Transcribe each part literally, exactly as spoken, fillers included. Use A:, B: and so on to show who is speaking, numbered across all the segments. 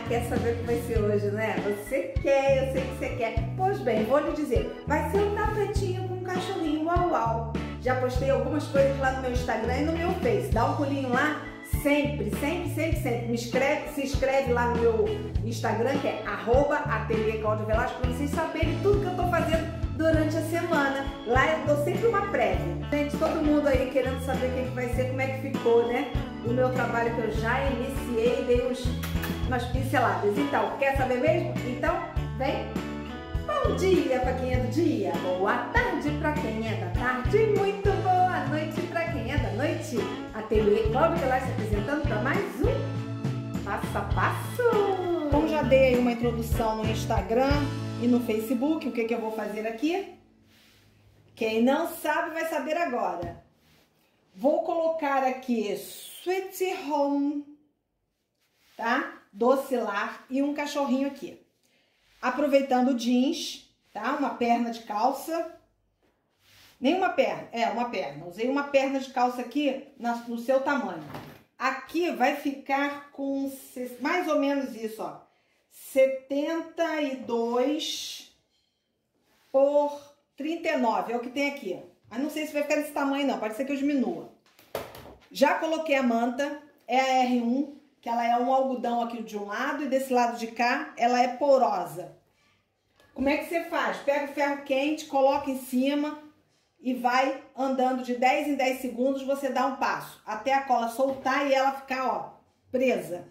A: quer saber o que vai ser hoje, né? Você quer, eu sei que você quer. Pois bem, vou lhe dizer, vai ser um tapetinho com um cachorrinho, uau, uau. Já postei algumas coisas lá no meu Instagram e no meu Face. Dá um pulinho lá, sempre, sempre, sempre, sempre. Me inscreve, se inscreve lá no meu Instagram, que é arroba ateliê Cláudia Velasco, para vocês saberem tudo que eu tô fazendo durante a semana. Lá eu dou sempre uma prévia. Gente, todo mundo aí querendo saber o que, que vai ser, como é que ficou, né? O meu trabalho que eu já iniciei, dei uns, umas pinceladas. Então, quer saber mesmo? Então, vem! Bom dia para quem é do dia, boa tarde para quem é da tarde, muito boa noite para quem é da noite. Ateliê Cláudia Velasco se apresentando para mais um Passo a Passo. Como já dei aí uma introdução no Instagram e no Facebook, o que, que eu vou fazer aqui? Quem não sabe vai saber agora. Vou colocar aqui Sweet Home, tá? Doce lar e um cachorrinho aqui. Aproveitando o jeans, tá? Uma perna de calça. Nem uma perna, é uma perna. Usei uma perna de calça aqui no seu tamanho. Aqui vai ficar com mais ou menos isso, ó. setenta e dois por trinta e nove, é o que tem aqui. Mas não sei se vai ficar desse tamanho não, pode ser que eu diminua. Já coloquei a manta, é a R um, que ela é um algodão aqui de um lado e desse lado de cá ela é porosa. Como é que você faz? Pega o ferro quente, coloca em cima e vai andando de dez em dez segundos, você dá um passo, até a cola soltar e ela ficar, ó, presa.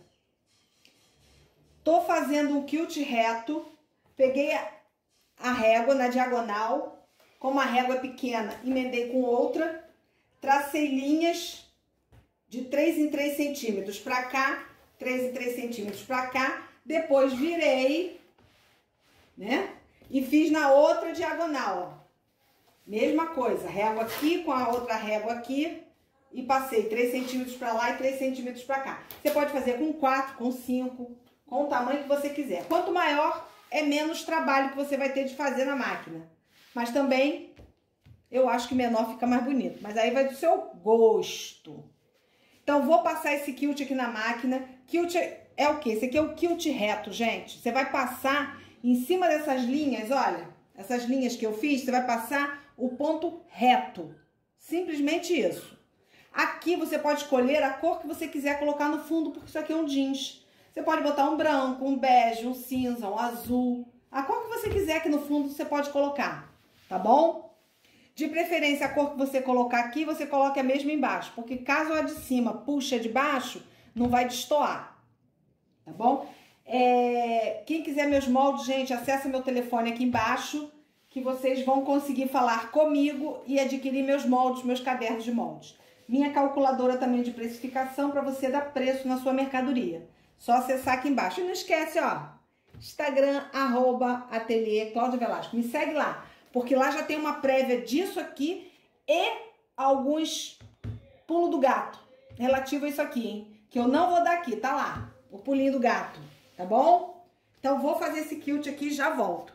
A: Tô fazendo um quilt reto, peguei a régua na diagonal, como a régua é pequena, emendei com outra, tracei linhas de três em três centímetros pra cá, três em três centímetros pra cá, depois virei, né? E fiz na outra diagonal, ó. Mesma coisa, régua aqui com a outra régua aqui e passei três centímetros pra lá e três centímetros pra cá. Você pode fazer com quatro, com cinco, com o tamanho que você quiser. Quanto maior, é menos trabalho que você vai ter de fazer na máquina. Mas também, eu acho que menor fica mais bonito. Mas aí vai do seu gosto. Então, vou passar esse quilt aqui na máquina. Quilt é o quê? Esse aqui é o quilt reto, gente. Você vai passar em cima dessas linhas, olha. Essas linhas que eu fiz, você vai passar o ponto reto. Simplesmente isso. Aqui você pode escolher a cor que você quiser colocar no fundo, porque isso aqui é um jeans. Você pode botar um branco, um bege, um cinza, um azul. A cor que você quiser aqui no fundo você pode colocar, tá bom? De preferência, a cor que você colocar aqui, você coloca a mesma embaixo. Porque caso a de cima puxe a de baixo, não vai destoar, tá bom? É... Quem quiser meus moldes, gente, acessa meu telefone aqui embaixo, que vocês vão conseguir falar comigo e adquirir meus moldes, meus cadernos de moldes. Minha calculadora também de precificação para você dar preço na sua mercadoria. Só acessar aqui embaixo. E não esquece, ó, Instagram, arroba, ateliê Cláudia Velasco. Me segue lá, porque lá já tem uma prévia disso aqui e alguns pulo do gato relativo a isso aqui, hein? Que eu não vou dar aqui, tá lá, o pulinho do gato, tá bom? Então, vou fazer esse quilt aqui e já volto.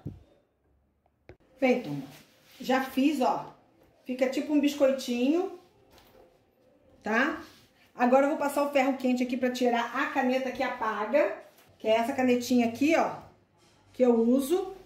A: Bem, turma, já fiz, ó, fica tipo um biscoitinho, tá? Agora eu vou passar o ferro quente aqui pra tirar a caneta que apaga, que é essa canetinha aqui, ó, que eu uso,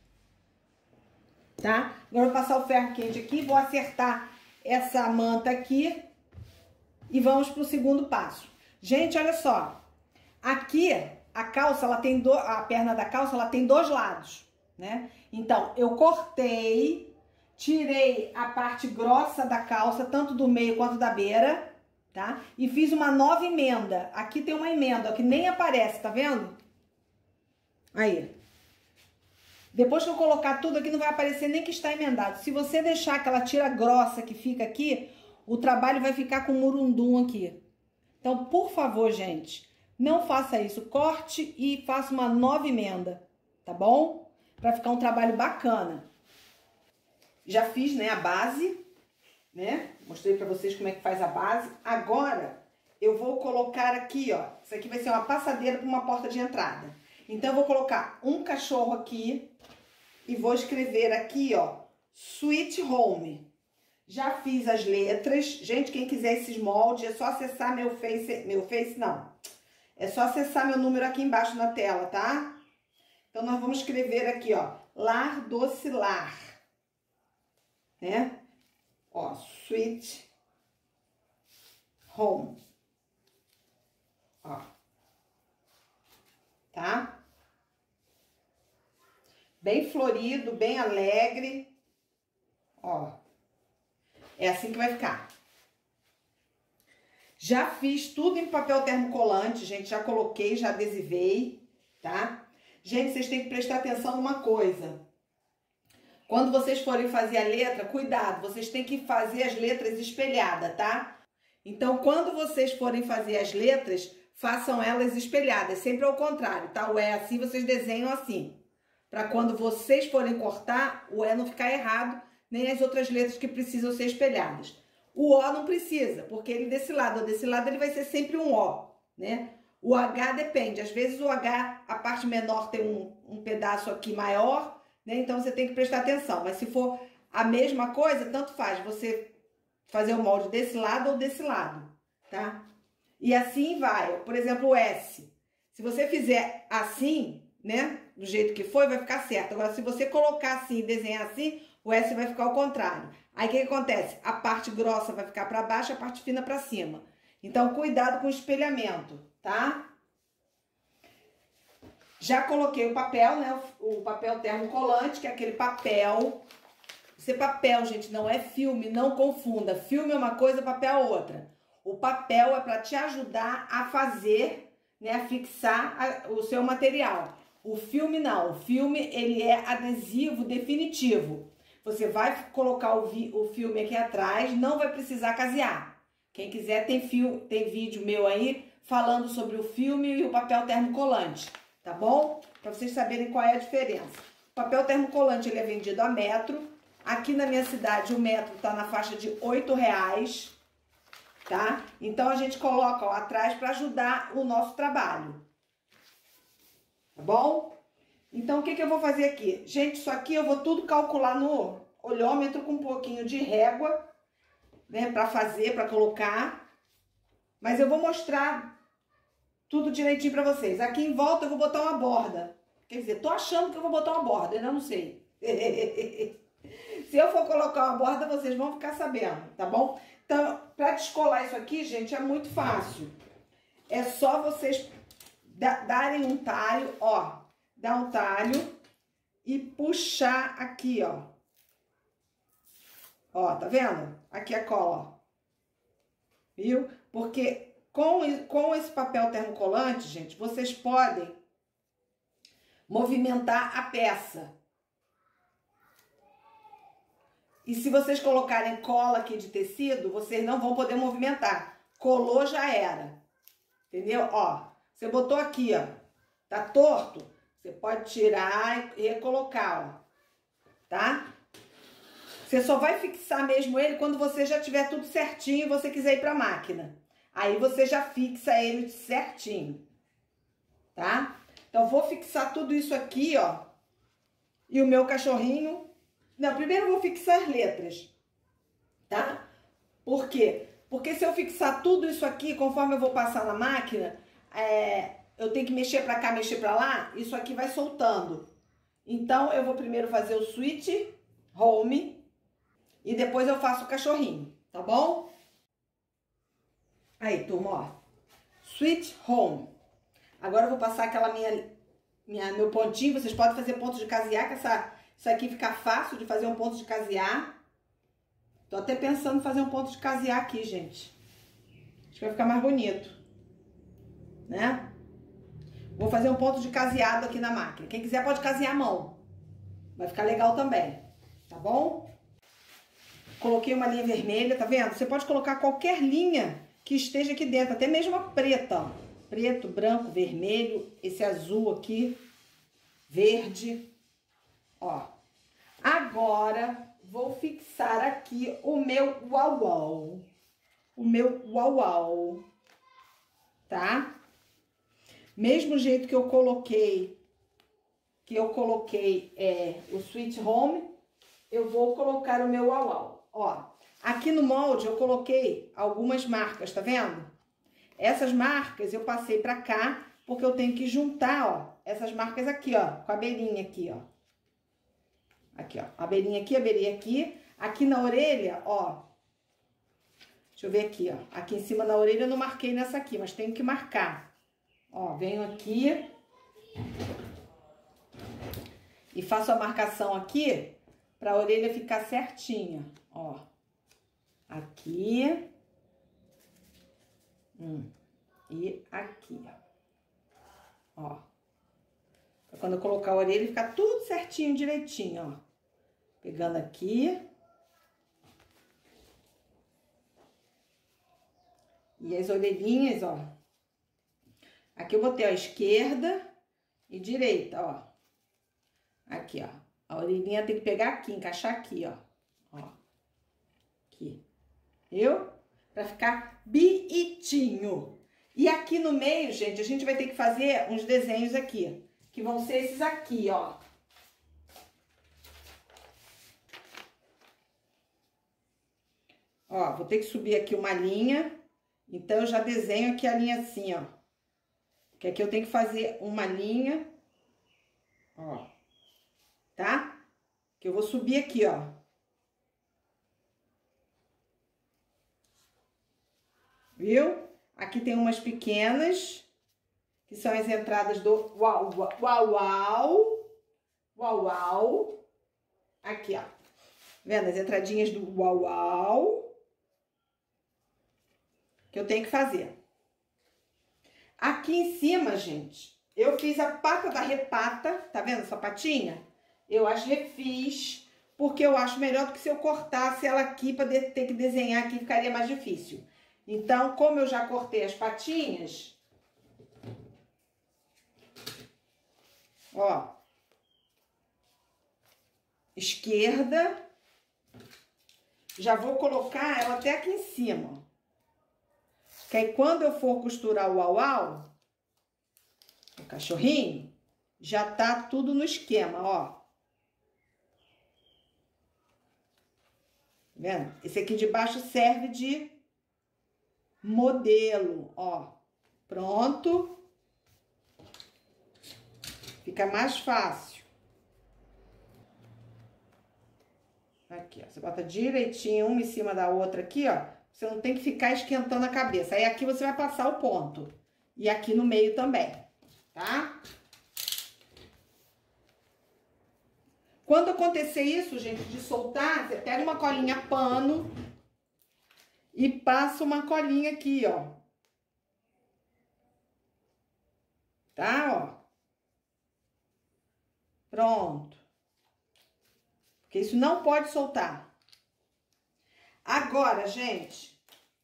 A: tá? Agora eu vou passar o ferro quente aqui, vou acertar essa manta aqui e vamos pro segundo passo. Gente, olha só, aqui a calça, ela tem do... a perna da calça, ela tem dois lados, né? Então, eu cortei, tirei a parte grossa da calça, tanto do meio quanto da beira, tá? E fiz uma nova emenda. Aqui tem uma emenda, ó, que nem aparece, tá vendo? Aí. Depois que eu colocar tudo aqui, não vai aparecer nem que está emendado. Se você deixar aquela tira grossa que fica aqui, o trabalho vai ficar com murundum aqui. Então, por favor, gente, não faça isso. Corte e faça uma nova emenda, tá bom? Pra ficar um trabalho bacana. Já fiz, né, a base, né? Mostrei pra vocês como é que faz a base. Agora, eu vou colocar aqui, ó. Isso aqui vai ser uma passadeira para uma porta de entrada. Então, eu vou colocar um cachorro aqui e vou escrever aqui, ó, Sweet Home. Já fiz as letras. Gente, quem quiser esses moldes, é só acessar meu Face, meu Face não. É só acessar meu número aqui embaixo na tela, tá? Então, nós vamos escrever aqui, ó, lar docilar, né? Ó, Sweet Home. Ó. Tá? Bem florido, bem alegre. Ó. É assim que vai ficar. Já fiz tudo em papel termocolante, gente. Já coloquei, já adesivei, tá? Gente, vocês têm que prestar atenção numa coisa. Quando vocês forem fazer a letra, cuidado, vocês têm que fazer as letras espelhadas, tá? Então, quando vocês forem fazer as letras, façam elas espelhadas, sempre ao contrário, tá? O E assim, vocês desenham assim. Para quando vocês forem cortar, o E não ficar errado, nem as outras letras que precisam ser espelhadas. O O não precisa, porque ele desse lado ou desse lado, ele vai ser sempre um O, né? O H depende, às vezes o H, a parte menor tem um, um pedaço aqui maior, né? Então você tem que prestar atenção. Mas se for a mesma coisa, tanto faz você fazer o molde desse lado ou desse lado, tá? E assim vai. Por exemplo, o S. Se você fizer assim, né? Do jeito que foi, vai ficar certo. Agora, se você colocar assim e desenhar assim, o S vai ficar ao contrário. Aí, o que, que acontece? A parte grossa vai ficar para baixo, a parte fina para cima. Então, cuidado com o espelhamento, tá? Já coloquei o papel, né? O papel termocolante, que é aquele papel. Esse papel, gente, não é filme, não confunda. Filme é uma coisa, papel é outra. O papel é para te ajudar a fazer, né? A fixar a, o seu material. O filme não. O filme, ele é adesivo definitivo. Você vai colocar o, vi, o filme aqui atrás, não vai precisar casear. Quem quiser, tem, fio, tem vídeo meu aí falando sobre o filme e o papel termocolante, tá bom? Para vocês saberem qual é a diferença. O papel termocolante, ele é vendido a metro. Aqui na minha cidade, o metro tá na faixa de oito reais, tá? Então, a gente coloca, ó, atrás para ajudar o nosso trabalho. Tá bom? Então, o que que eu vou fazer aqui? Gente, isso aqui eu vou tudo calcular no olhômetro com um pouquinho de régua, né? Pra fazer, pra colocar. Mas eu vou mostrar tudo direitinho pra vocês. Aqui em volta eu vou botar uma borda. Quer dizer, tô achando que eu vou botar uma borda, ainda não sei. Se eu for colocar uma borda, vocês vão ficar sabendo, tá bom? Então, pra descolar isso aqui, gente, é muito fácil. É só vocês darem um talho, ó. Dar um talho e puxar aqui, ó. Ó, tá vendo? Aqui a cola, ó. Viu? Porque com, com esse papel termocolante, gente, vocês podem movimentar a peça. E se vocês colocarem cola aqui de tecido, vocês não vão poder movimentar. Colou, já era. Entendeu? Ó, você botou aqui, ó. Tá torto? Você pode tirar e recolocar, ó. Tá? Você só vai fixar mesmo ele quando você já tiver tudo certinho e você quiser ir pra máquina. Aí você já fixa ele certinho. Tá? Então, vou fixar tudo isso aqui, ó. E o meu cachorrinho... Não, primeiro eu vou fixar as letras. Tá? Por quê? Porque se eu fixar tudo isso aqui, conforme eu vou passar na máquina, é... eu tenho que mexer pra cá, mexer pra lá, isso aqui vai soltando. Então, eu vou primeiro fazer o Sweet Home e depois eu faço o cachorrinho, tá bom? Aí, turma, ó. Sweet Home. Agora eu vou passar aquela minha, minha meu pontinho. Vocês podem fazer ponto de casear, que essa, isso aqui fica fácil de fazer um ponto de casear. Tô até pensando em fazer um ponto de casear aqui, gente. Acho que vai ficar mais bonito, né? Vou fazer um ponto de caseado aqui na máquina. Quem quiser pode casear a mão. Vai ficar legal também, tá bom? Coloquei uma linha vermelha, tá vendo? Você pode colocar qualquer linha que esteja aqui dentro, até mesmo a preta, ó. Preto, branco, vermelho, esse azul aqui, verde, ó. Agora, vou fixar aqui o meu uau-uau. O meu uau-uau, tá? Mesmo jeito que eu coloquei, que eu coloquei é, o Sweet Home, eu vou colocar o meu uau-uau. Ó, aqui no molde eu coloquei algumas marcas, tá vendo? Essas marcas eu passei pra cá, porque eu tenho que juntar, ó, essas marcas aqui, ó, com a abelhinha aqui, ó. Aqui, ó, a abelhinha aqui, a abelhinha aqui. Aqui na orelha, ó, deixa eu ver aqui, ó. Aqui em cima da orelha eu não marquei nessa aqui, mas tenho que marcar. Ó, venho aqui e faço a marcação aqui pra a orelha ficar certinha, ó. Aqui. Hum, e aqui, ó. Ó. Pra quando eu colocar a orelha ficar tudo certinho, direitinho, ó. Pegando aqui. E as orelhinhas, ó. Aqui eu botei a esquerda e direita, ó. Aqui, ó. A orelhinha tem que pegar aqui, encaixar aqui, ó. Ó. Aqui. Viu? Pra ficar bonitinho. E aqui no meio, gente, a gente vai ter que fazer uns desenhos aqui. Que vão ser esses aqui, ó. Ó, vou ter que subir aqui uma linha. Então, eu já desenho aqui a linha assim, ó. Que aqui eu tenho que fazer uma linha. Ó. Tá? Que eu vou subir aqui, ó. Viu? Aqui tem umas pequenas, que são as entradas do uau, uau, uau, uau, uau, uau. Aqui, ó. Vendo? As entradinhas do uau, uau. Que eu tenho que fazer. Aqui em cima, gente, eu fiz a pata da repata, tá vendo essa patinha? Eu as refiz, porque eu acho melhor do que se eu cortasse ela aqui para ter que desenhar aqui, ficaria mais difícil. Então, como eu já cortei as patinhas, ó, esquerda, já vou colocar ela até aqui em cima. Que aí, quando eu for costurar o uau-uau, o cachorrinho, já tá tudo no esquema, ó. Tá vendo? Esse aqui de baixo serve de modelo, ó. Pronto. Fica mais fácil. Aqui, ó. Você bota direitinho uma em cima da outra aqui, ó. Você não tem que ficar esquentando a cabeça. Aí aqui você vai passar o ponto. E aqui no meio também, tá? Quando acontecer isso, gente, de soltar, você pega uma colinha pano e passa uma colinha aqui, ó. Tá, ó. Pronto. Porque isso não pode soltar. Agora, gente,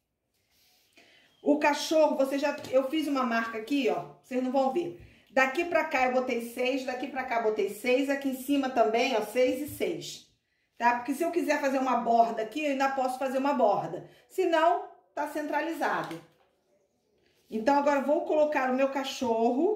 A: o cachorro, você já... Eu fiz uma marca aqui, ó, vocês não vão ver. Daqui pra cá eu botei seis, daqui pra cá eu botei seis, aqui em cima também, ó, seis e seis. Tá? Porque se eu quiser fazer uma borda aqui, eu ainda posso fazer uma borda. Se não, tá centralizado. Então, agora eu vou colocar o meu cachorro.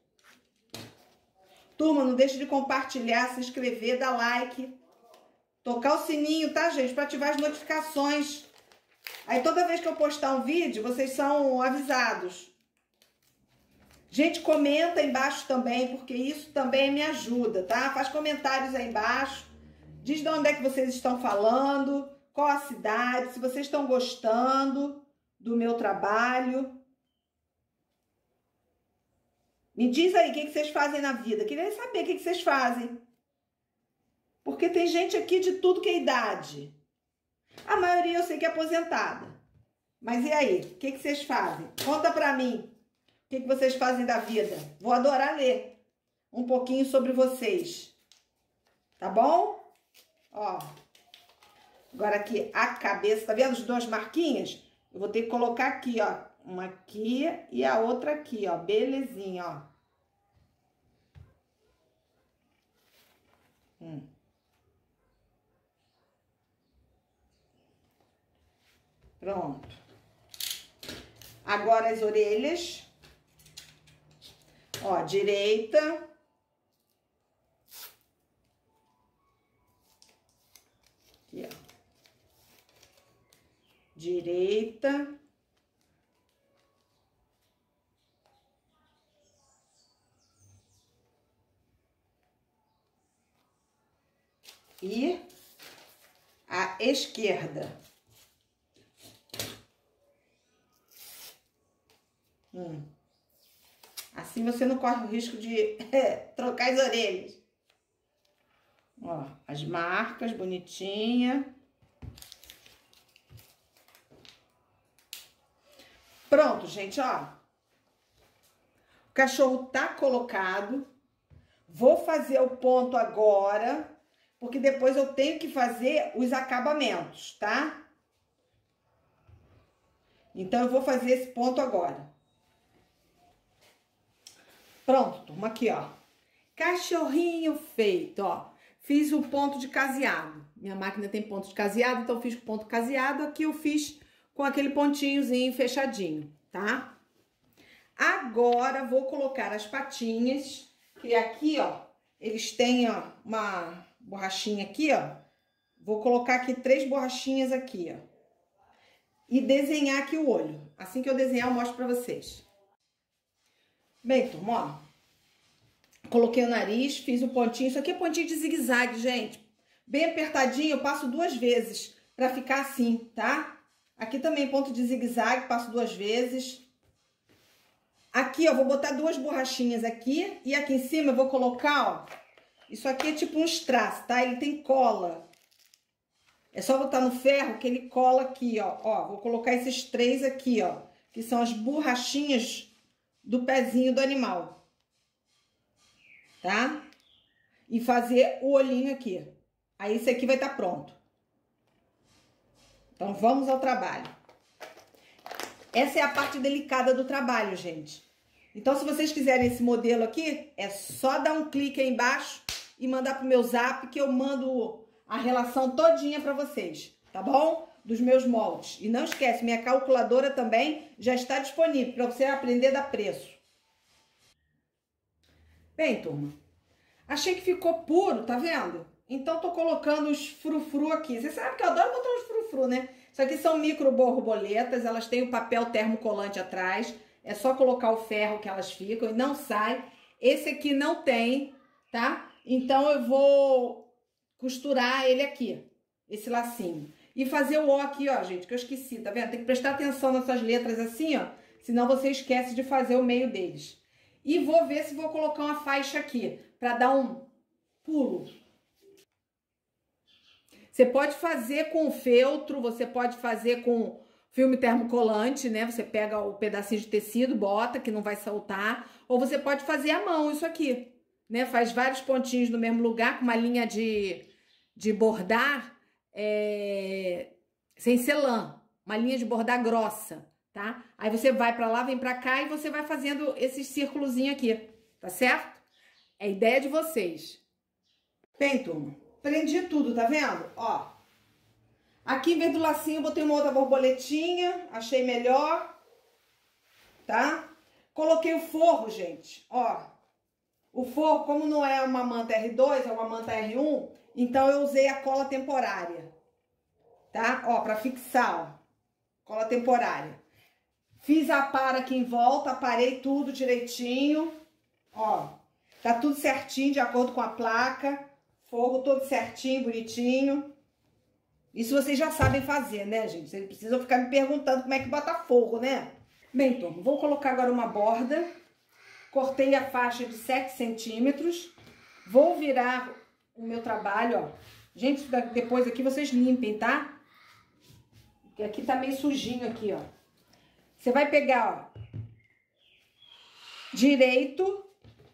A: Turma, não deixe de compartilhar, se inscrever, dar like. Tocar o sininho, tá, gente? Para ativar as notificações. Aí toda vez que eu postar um vídeo, vocês são avisados. Gente, comenta aí embaixo também, porque isso também me ajuda, tá? Faz comentários aí embaixo. Diz de onde é que vocês estão falando, qual a cidade, se vocês estão gostando do meu trabalho. Me diz aí o que, que vocês fazem na vida. Queria saber o que, que vocês fazem. Porque tem gente aqui de tudo que é idade. A maioria eu sei que é aposentada. Mas e aí? O que, que vocês fazem? Conta pra mim. O que, que vocês fazem da vida? Vou adorar ler um pouquinho sobre vocês. Tá bom? Ó. Agora aqui a cabeça. Tá vendo as duas marquinhas? Eu vou ter que colocar aqui, ó. Uma aqui e a outra aqui, ó. Belezinha, ó. Hum. Pronto. Agora as orelhas. Ó, direita. Aqui, ó. Direita. e a esquerda. Hum. Assim você não corre o risco de trocar as orelhas. Ó, as marcas bonitinha. Pronto, gente, ó. O cachorro tá colocado. Vou fazer o ponto agora, porque depois eu tenho que fazer os acabamentos, tá? Então, eu vou fazer esse ponto agora. Pronto, turma, aqui, ó. Cachorrinho feito, ó. Fiz o ponto de caseado. Minha máquina tem ponto de caseado, então eu fiz o ponto caseado. Aqui eu fiz com aquele pontinhozinho fechadinho, tá? Agora, vou colocar as patinhas, que aqui, ó, eles têm, ó, uma borrachinha aqui, ó. Vou colocar aqui três borrachinhas aqui, ó. E desenhar aqui o olho. Assim que eu desenhar, eu mostro pra vocês. Bem, turma, ó. Coloquei o nariz, fiz o pontinho. Isso aqui é pontinho de zigue-zague, gente. Bem apertadinho, eu passo duas vezes pra ficar assim, tá? Aqui também ponto de zigue-zague, passo duas vezes. Aqui, ó, vou botar duas borrachinhas aqui. E aqui em cima eu vou colocar, ó. Isso aqui é tipo um strass, tá? Ele tem cola. É só botar no ferro que ele cola aqui, ó. Ó, vou colocar esses três aqui, ó. Que são as borrachinhas do pezinho do animal. Tá? E fazer o olhinho aqui. Aí esse aqui vai estar pronto. Então, vamos ao trabalho. Essa é a parte delicada do trabalho, gente. Então, se vocês quiserem esse modelo aqui, é só dar um clique aí embaixo e mandar pro meu zap que eu mando a relação todinha para vocês, tá bom? Dos meus moldes. E não esquece, minha calculadora também já está disponível para você aprender a dar preço. Bem, turma, achei que ficou puro, tá vendo? Então, tô colocando os frufru aqui. Você sabe que eu adoro botar os frufru, né? Isso aqui são micro borboletas, elas têm o papel termocolante atrás. É só colocar o ferro que elas ficam e não sai. Esse aqui não tem, tá? Então, eu vou costurar ele aqui, esse lacinho. E fazer o O aqui, ó, gente, que eu esqueci, tá vendo? Tem que prestar atenção nessas letras assim, ó, senão você esquece de fazer o meio deles. E vou ver se vou colocar uma faixa aqui, pra dar um pulo. Você pode fazer com feltro, você pode fazer com filme termocolante, né? Você pega o pedacinho de tecido, bota, que não vai saltar. Ou você pode fazer à mão isso aqui, né? Faz vários pontinhos no mesmo lugar, com uma linha de, de bordar é, sem ser lã. Uma linha de bordar grossa, tá? Aí você vai pra lá, vem pra cá e você vai fazendo esses círculozinhos aqui, tá certo? É a ideia de vocês. Bem, turma, prendi tudo, tá vendo? Ó, aqui em vez do lacinho eu botei uma outra borboletinha, achei melhor, tá? Coloquei o forro, gente, ó. O forro, como não é uma manta R dois, é uma manta R um, então eu usei a cola temporária, tá? Ó, pra fixar, ó, cola temporária. Fiz a para aqui em volta, aparei tudo direitinho, ó. Tá tudo certinho, de acordo com a placa. Forro todo certinho, bonitinho. Isso vocês já sabem fazer, né, gente? Vocês precisam ficar me perguntando como é que bota forro, né? Bem, turma, vou colocar agora uma borda. Cortei a faixa de sete centímetros. Vou virar o meu trabalho, ó. Gente, depois aqui vocês limpem, tá? Porque aqui tá meio sujinho aqui, ó. Você vai pegar, ó, direito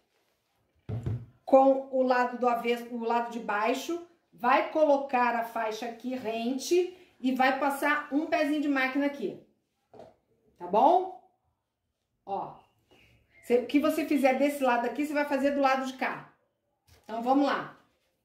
A: com o lado do avesso, o lado de baixo, vai colocar a faixa aqui rente e vai passar um pezinho de máquina aqui, tá bom? Ó, o que você fizer desse lado aqui, você vai fazer do lado de cá. Então, vamos lá.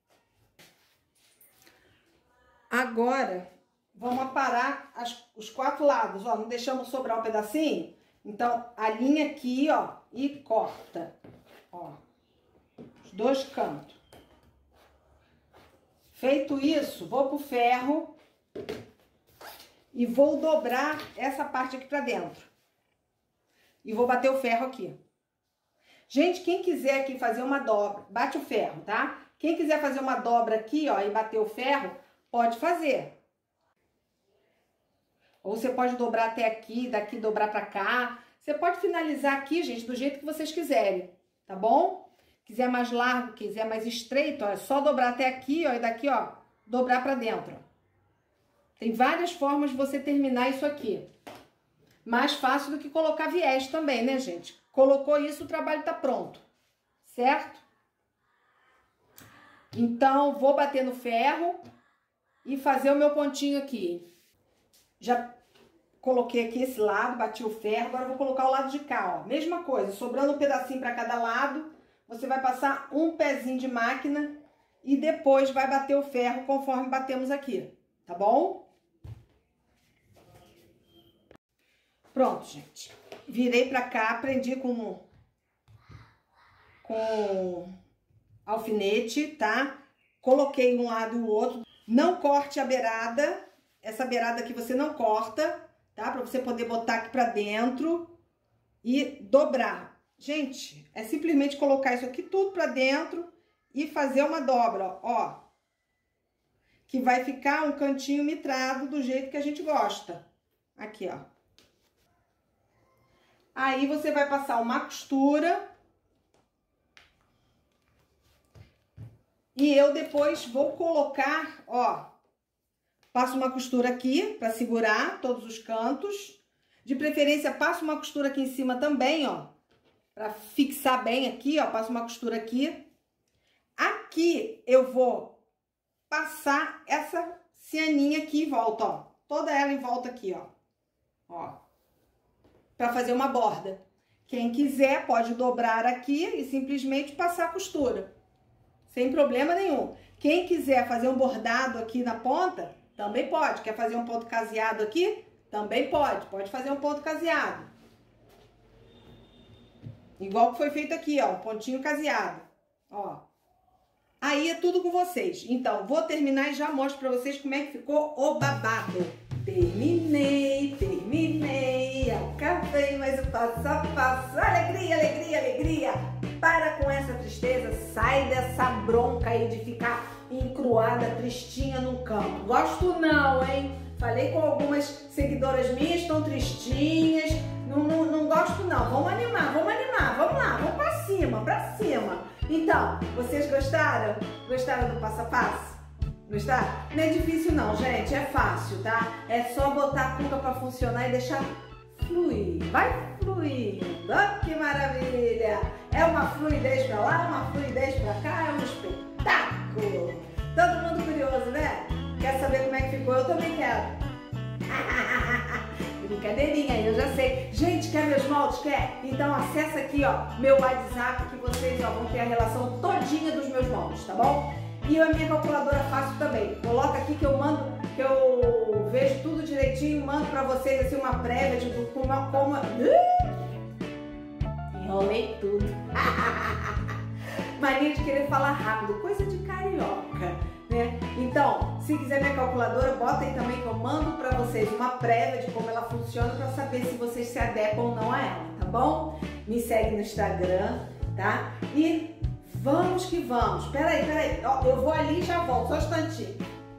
A: Agora, vamos aparar as, os quatro lados, ó, não deixamos sobrar um pedacinho. Então, alinha aqui, ó, e corta, ó. Dois cantos. Feito isso, vou pro ferro e vou dobrar essa parte aqui pra dentro. E vou bater o ferro aqui. Gente, quem quiser aqui fazer uma dobra, bate o ferro, tá? Quem quiser fazer uma dobra aqui, ó, e bater o ferro, pode fazer. Ou você pode dobrar até aqui, daqui dobrar pra cá. Você pode finalizar aqui, gente, do jeito que vocês quiserem, tá bom? Quiser mais largo, quiser mais estreito, ó, é só dobrar até aqui, ó, e daqui, ó, dobrar pra dentro. Tem várias formas de você terminar isso aqui. Mais fácil do que colocar viés também, né, gente? Colocou isso, o trabalho tá pronto, certo? Então, vou bater no ferro e fazer o meu pontinho aqui. Já coloquei aqui esse lado, bati o ferro, agora eu vou colocar o lado de cá, ó. Mesma coisa, sobrando um pedacinho para cada lado, você vai passar um pezinho de máquina e depois vai bater o ferro conforme batemos aqui, tá bom? Pronto, gente. Virei pra cá, prendi com, com alfinete, tá? Coloquei um lado e o outro. Não corte a beirada. Essa beirada aqui você não corta, tá? Pra você poder botar aqui pra dentro e dobrar. Gente, é simplesmente colocar isso aqui tudo pra dentro e fazer uma dobra, ó. Que vai ficar um cantinho mitrado do jeito que a gente gosta. Aqui, ó. Aí, você vai passar uma costura. E eu depois vou colocar, ó, passo uma costura aqui pra segurar todos os cantos. De preferência, passo uma costura aqui em cima também, ó, pra fixar bem aqui, ó, passo uma costura aqui. Aqui eu vou passar essa cianinha aqui em volta, ó, toda ela em volta aqui, ó, ó. Para fazer uma borda. Quem quiser pode dobrar aqui e simplesmente passar a costura. Sem problema nenhum. Quem quiser fazer um bordado aqui na ponta, também pode. Quer fazer um ponto caseado aqui? Também pode. Pode fazer um ponto caseado. Igual que foi feito aqui, ó. Um pontinho caseado. Ó. Aí é tudo com vocês. Então, vou terminar e já mostro pra vocês como é que ficou o babado. Terminei, terminei, acabei, mas o passo a passo, alegria, alegria, alegria, para com essa tristeza, sai dessa bronca aí de ficar encruada, tristinha no canto, gosto não, hein, falei com algumas seguidoras minhas, estão tristinhas, não, não, não gosto não, vamos animar, vamos animar, vamos lá, vamos pra cima, pra cima, então, vocês gostaram? Gostaram do passo a passo? Gostaram? Não é difícil não, gente, é fácil, tá? É só botar a cuca pra funcionar e deixar fluir, vai fluindo, oh, que maravilha! É uma fluidez pra lá, uma fluidez pra cá, é um espetáculo! Todo mundo curioso, né? Quer saber como é que ficou? Eu também quero! Brincadeirinha, eu já sei. Gente, quer meus moldes? Quer? Então acessa aqui, ó, meu WhatsApp que vocês, ó, vão ter a relação todinha dos meus moldes, tá bom? E a minha calculadora fácil também. Coloca aqui que eu mando, que eu vejo tudo direitinho, mando pra vocês assim uma prévia de como... como... Enrolei tudo. Mania de querer falar rápido, coisa de carioca, né? Então, se quiser minha calculadora, bota aí também que eu mando pra vocês uma prévia de como ela funciona pra saber se vocês se adequam ou não a ela, tá bom? Me segue no Instagram, tá? E... vamos que vamos. Peraí, peraí. Ó, eu vou ali e já volto. Só um instantinho.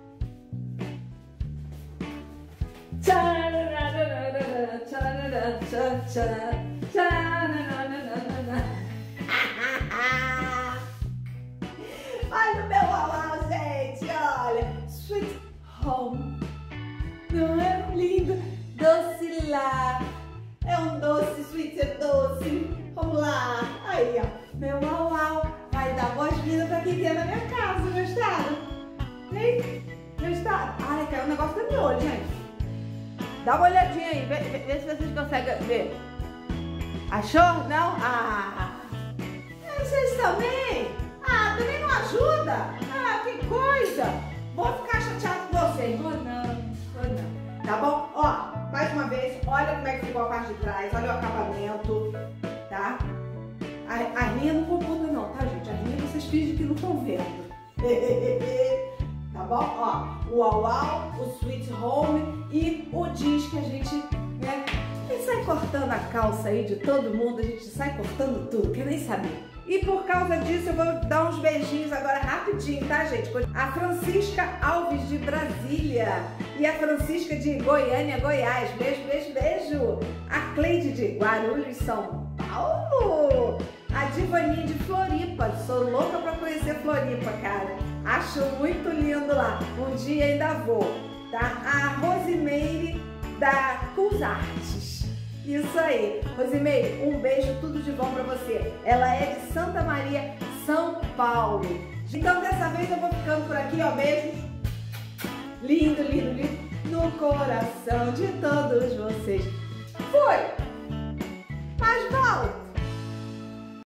A: Olha o meu alá, gente. Olha. Sweet home. Não é lindo? Doce lá. É um doce, sweet é doce. Vamos lá. Aí, ó. Meu au-au. Vai dar boas-vindas pra quem tem na minha casa, gostaram? Hein? Gostaram? Ai, caiu um negócio no meu olho, gente. Dá uma olhadinha aí, vê, vê, vê se vocês conseguem ver. Achou? Não? Ah! Vocês também? Ah, também não ajuda? Ah, que coisa! Vou ficar chateado com vocês. Vou não, vou não. Tá bom? Ó, mais uma vez, olha como é que ficou a parte de trás, olha o acabamento, tá? A, a linha não concorda não, tá, gente? A linha vocês fingem que não estão vendo. Tá bom? Ó, o au-au, o sweet home e o jeans que a gente, né? A gente sai cortando a calça aí de todo mundo, a gente sai cortando tudo, quer nem saber. E por causa disso eu vou dar uns beijinhos agora rapidinho, tá, gente? A Francisca Alves de Brasília e a Francisca de Goiânia, Goiás. Beijo, beijo, beijo. A Cleide de Guarulhos, São Paulo. A Divani de Floripa. Sou louca pra conhecer Floripa, cara. Acho muito lindo lá. Um dia ainda vou, tá? A Rosimeire da Cus Artes. Isso aí. Rosimeire, um beijo, tudo de bom pra você. Ela é de Santa Maria, São Paulo. Então dessa vez eu vou ficando por aqui, ó. Beijo. Lindo, lindo, lindo. No coração de todos vocês. Fui! Mas vale!